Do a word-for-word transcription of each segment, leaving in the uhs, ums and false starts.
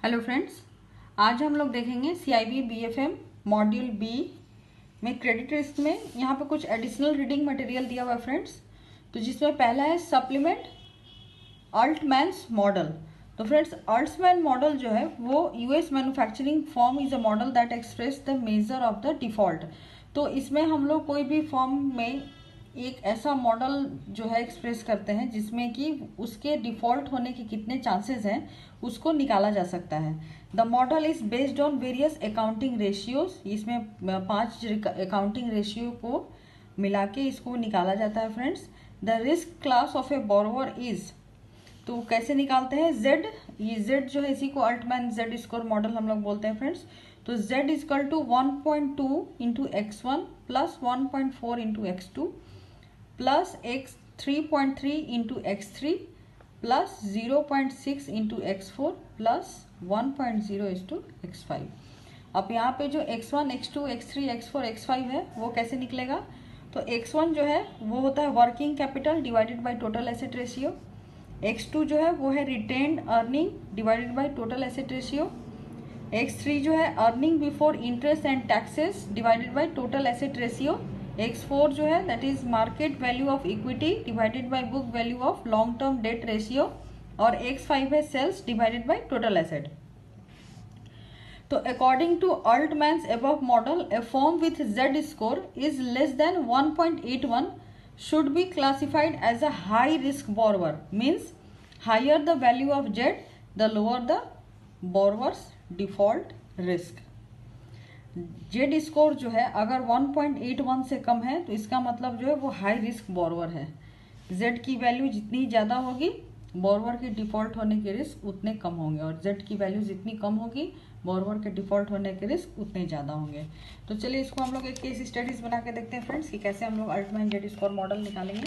Hello friends, आज हम लोग देखेंगे C I B B F M module B में क्रेडिट रिस्क में यहाँ पे कुछ एडिशनल रीडिंग मटेरियल दिया हुआ है फ्रेंड्स। तो जिसमें पहला है सप्लीमेंट अल्टमैन्स मॉडल। तो फ्रेंड्स, अल्टमैन मॉडल जो है वो US manufacturing firm is a model that express the measure of the default. तो इसमें हम लोग कोई भी फर्म में एक ऐसा मॉडल जो है एक्सप्रेस करते हैं जिसमें कि उसके डिफॉल्ट होने के कितने चांसेस हैं उसको निकाला जा सकता है। The model is based on various accounting ratios. इसमें पांच अकाउंटिंग रेशियो को मिला के इसको निकाला जाता है friends. The risk class of a borrower is, तो कैसे निकालते हैं, जेड। ये जेड जो है इसी को अल्टमैन जेड स्कोर मॉडल हम लोग बोलते हैं फ्रेंड्स। तो Z is equal to one point two into X one plus one point four into X two plus X three point three into X three plus zero point six into X four plus one point zero is two X five. अब यहाँ पे जो X one X two X three X four X five है वो कैसे निकलेगा, तो x one जो है वो होता है working capital divided by total asset ratio. X two जो है वो है retained earning divided by total asset ratio. X three जो है earning before interest and taxes divided by total asset ratio. X four जो है that is market value of equity divided by book value of long term debt ratio. और X five है sales divided by total asset. तो according to अल्टमैन्स above model, a firm with Z score is less than one point eight one should be classified as a high risk borrower, means higher the value of Z the lower the borrower's default risk। Z score जो है अगर one point eight one से कम है तो इसका मतलब जो है वो हाई रिस्क बोरोवर है। Z की वैल्यू जितनी ज़्यादा होगी बोरोवर के डिफॉल्ट होने के रिस्क उतने कम होंगे, और Z की वैल्यू जितनी कम होगी बोरोवर के डिफॉल्ट होने के रिस्क उतने ज़्यादा होंगे। तो चलिए इसको हम लोग एक केस स्टडीज बना के देखते हैं फ्रेंड्स कि कैसे हम लोग अल्टमैन जेड स्कोर मॉडल निकालेंगे।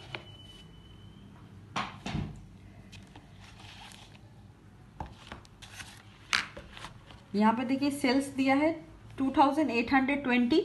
यहाँ पे देखिए सेल्स दिया है two thousand eight hundred twenty,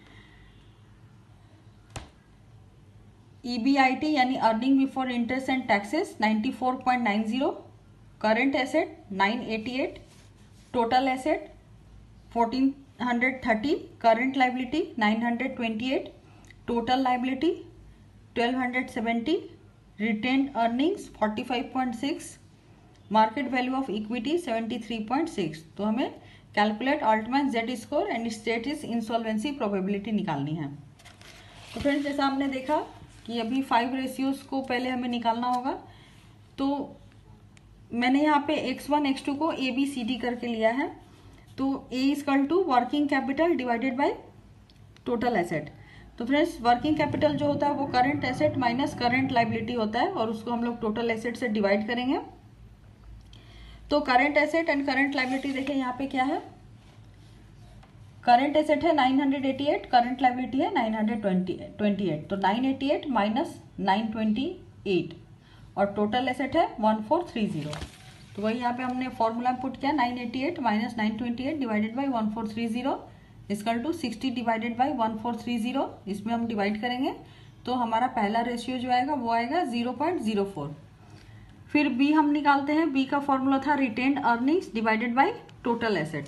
EBIT यानी earning before interest and taxes ninety four point nine zero, current asset nine eighty eight, total asset fourteen hundred thirty, current liability nine hundred twenty eight, total liability twelve hundred seventy, retained earnings forty five point six, market value of equity seventy three point six. तो हमें calculate Altman Z score and status insolvency probability निकालनी है। तो friends, जैसा हमने देखा कि अभी फाइव रेशियोज को पहले हमें निकालना होगा। तो मैंने यहाँ पे एक्स वन एक्स टू को ए बी सी डी करके लिया है। तो A is equal to working capital divided by total asset. तो फ्रेंड्स, वर्किंग कैपिटल जो होता है वो current asset minus current liability होता है और उसको हम लोग टोटल एसेट से डिवाइड करेंगे। तो current asset and current liability देखिए यहाँ पे क्या है, करंट एसेट है nine hundred eighty eight, current liability है नाइन हंड्रेड ट्वेंटी एट। तो nine eighty eight minus nine twenty eight और टोटल एसेट है वन फोर थ्री जीरो। तो वही यहाँ पे हमने फॉर्मूला पुट किया, nine eighty eight minus nine twenty eight divided by one four three zero is equal to sixty divided by one four three zero. इसमें हम डिवाइड करेंगे तो हमारा पहला रेशियो जो आएगा वो आएगा जीरो पॉइंट जीरो फोर। फिर बी हम निकालते हैं, बी का फॉर्मूला था retained earnings divided by total asset.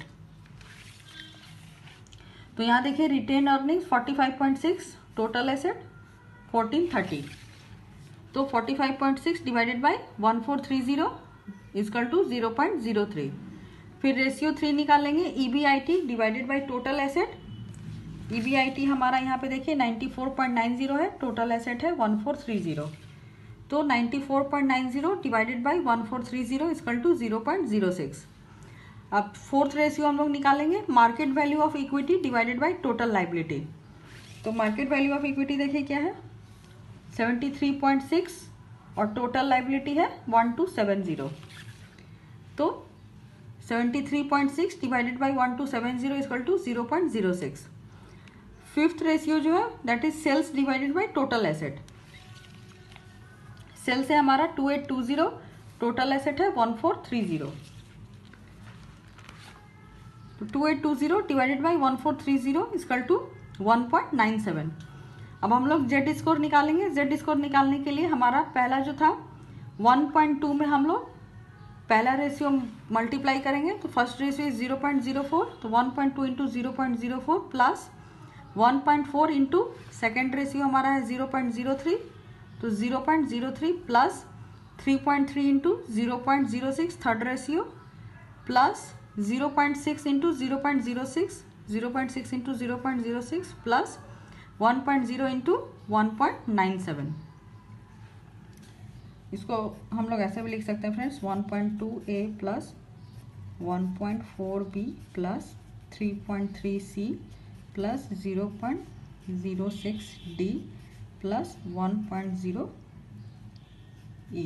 तो यहाँ देखिए retained earnings forty five point six, total asset fourteen thirty. तो forty five point six divided by one four three zero is equal two zero point zero three. फिर ratio three निकालेंगे, EBIT divided by total asset. EBIT हमारा यहाँ पे देखिए ninety four point nine zero है, total asset है one four three zero. तो ninety four point nine zero divided by one four three zero is equal two zero point zero six. अब fourth ratio हम लोग निकालेंगे, market value of equity divided by total liability. तो market value of equity देखिए क्या है, seventy three point six और total liability है वन टू सेवन जीरो। तो seventy three point six divided by one two seven zero is equal two zero point zero six. Fifth ratio जो है that is sales divided by total asset. Sales है हमारा two eight two zero, total asset है one four three zero. तो two eight two zero divided by one four three zero is equal to one point nine seven. अब हम लोग Z score निकालेंगे। Z score निकालने के लिए हमारा पहला जो था वन पॉइंट टू में हम लोग पहला रेशियो मल्टीप्लाई करेंगे तो first ratio is zero point zero four, तो one point two into zero point zero four plus one point four into second ratio हमारा है जीरो पॉइंट जीरो थ्री, तो zero point zero three plus three point three into zero point zero six third ratio plus zero point six into zero point zero six, zero point six into zero point zero six plus one point zero into one point nine seven. इसको हम लोग ऐसे भी लिख सकते हैं friends, one point two A plus one point four B plus three point three C plus zero point zero six D plus one point zero E.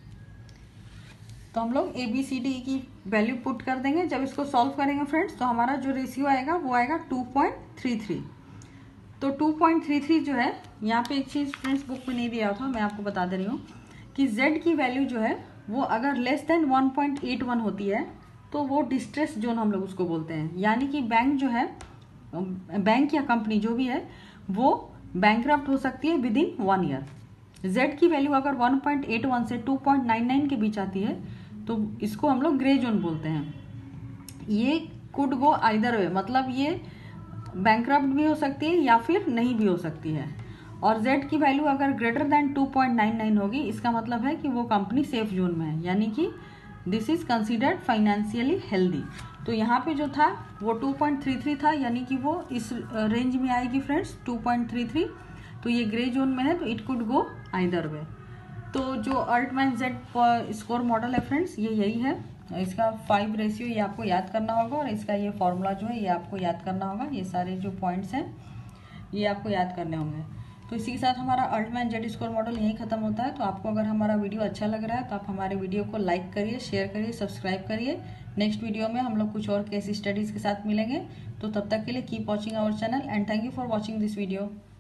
तो हम लोग ए बी सी डी की वैल्यू पुट कर देंगे। जब इसको solve करेंगे friends तो हमारा जो रेशियो आएगा वो आएगा टू पॉइंट थ्री थ्री। तो टू पॉइंट थ्री थ्री जो है, यहाँ पे एक चीज़ फ्रेंड्स बुक में नहीं दिया था, मैं आपको बता दे रही हूँ कि Z की वैल्यू जो है वो अगर less than one point eight one होती है तो वो डिस्ट्रेस जोन हम लोग उसको बोलते हैं। यानी कि बैंक जो है, बैंक या कंपनी जो भी है वो बैंकरप्ट हो सकती है within one year. Z की वैल्यू अगर वन पॉइंट एट वन से टू पॉइंट नाइन नाइन के बीच आती है तो इसको हम लोग ग्रे जोन बोलते हैं। ये कुड गो आइदर वे, मतलब ये बैंकरप्ट भी हो सकती है या फिर नहीं भी हो सकती है। और Z की वैल्यू अगर greater than two point nine nine होगी, इसका मतलब है कि वो कंपनी सेफ जोन में है, यानी कि this is considered financially healthy. तो यहाँ पे जो था वो टू पॉइंट थ्री थ्री था, यानी कि वो इस रेंज में आएगी friends two point three three. तो ये ग्रे जोन में है तो it could go either way. तो जो अल्टमैन जेड स्कोर मॉडल है फ्रेंड्स ये यही है। इसका फाइव रेशियो ये आपको याद करना होगा और इसका ये फॉर्मूला जो है ये आपको याद करना होगा। ये सारे जो पॉइंट्स हैं ये आपको याद करने होंगे। तो इसी के साथ हमारा अल्टमैन जेड स्कोर मॉडल यहीं खत्म होता है। तो आपको अगर हमारा वीडियो अच्छा लग रहा है तो आप हमारे वीडियो को लाइक करिए, शेयर करिए, सब्सक्राइब करिए। नेक्स्ट वीडियो में हम लोग कुछ और केस स्टडीज़ के साथ मिलेंगे। तो तब तक के लिए keep watching our channel and thank you for watching this video.